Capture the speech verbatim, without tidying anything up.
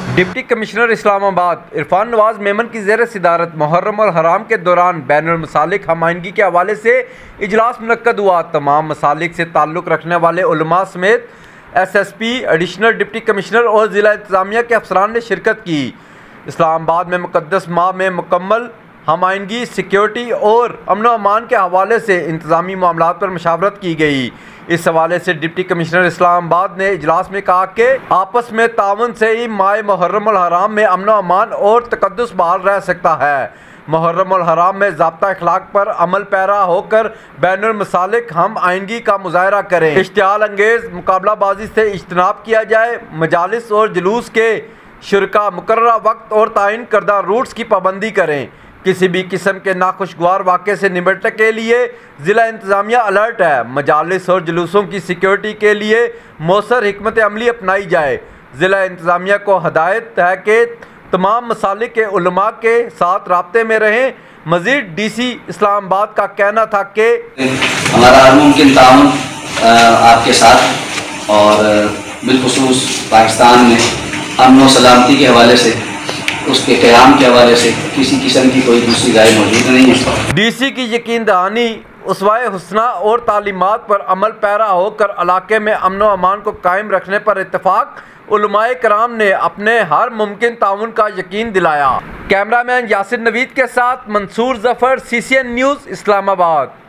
Deputy commissioner Islamabad Irfan Nawaz Memon की ज़ेर सदारत मुहर्रम और हराम के दौरान बैनुल मसालिक हमायनगी के हवाले से इजलास मुनक्कद हुआ। तमाम मसालिक से ताल्लुक़ रखने वाले उलमा समेत S S P, additional deputy commissioner और ज़िला इंतज़ामिया के अफसरान ने शिरकत की। इस्लामाबाद में मुक़द्दस माह में मुकम्मल हमायनगी, सिक्योरिटी और अमन व अमान के हवाले से इंतज़ामी मामलात पर मशावरत की गई। इस हवाले से डिप्टी कमिश्नर इस्लामाबाद ने इजलास में कहा कि आपस में तावन से ही माह मुहर्रम और हराम में अमन व अमान और तक़द्दुस बहाल रह सकता है। मुहर्रम और हराम में ज़ाब्ता अखलाक पर अमल पैरा होकर बैनुल मसालिक हम आइनगी का मुज़ाहरा करें। इश्तिआल अंगेज़ मुकाबलाबाजी से इज्तनाब किया जाए। मजालिस और जुलूस के शुरका मुकर्ररा वक्त और तयन करदा रूट्स की पाबंदी करें। किसी भी किस्म के नाखुशगवार वाक़े से निपटने के लिए ज़िला इंतज़ामिया अलर्ट है। मजालिस और जुलूसों की सिक्योरिटी के लिए मौसर हिकमत अमली अपनाई जाए। ज़िला इंतज़ामिया को हदायत है कि तमाम मसालिक के उलमा के साथ राब्ते में रहें। मज़ीद डी सी इस्लामाबाद का कहना था कि हमारा हर मुमकिन ताउन आपके साथ और बिलखुसूस पाकिस्तान में अमन व सलामती के हवाले से, उसके क़याम के हवाले से किसी किस्म की कोई दूसरी राय मौजूद नहीं है। डी सी की यकीन दहानी, उसवाए हुस्ना और तालीमात पर अमल पैरा होकर इलाके में अमन व अमान को कायम रखने पर इत्तफाक उलमाए कराम ने अपने हर मुमकिन ताउन का यकीन दिलाया। कैमरामैन यासिर नवीद के साथ Mansoor Zafar, C C N news, Islamabad.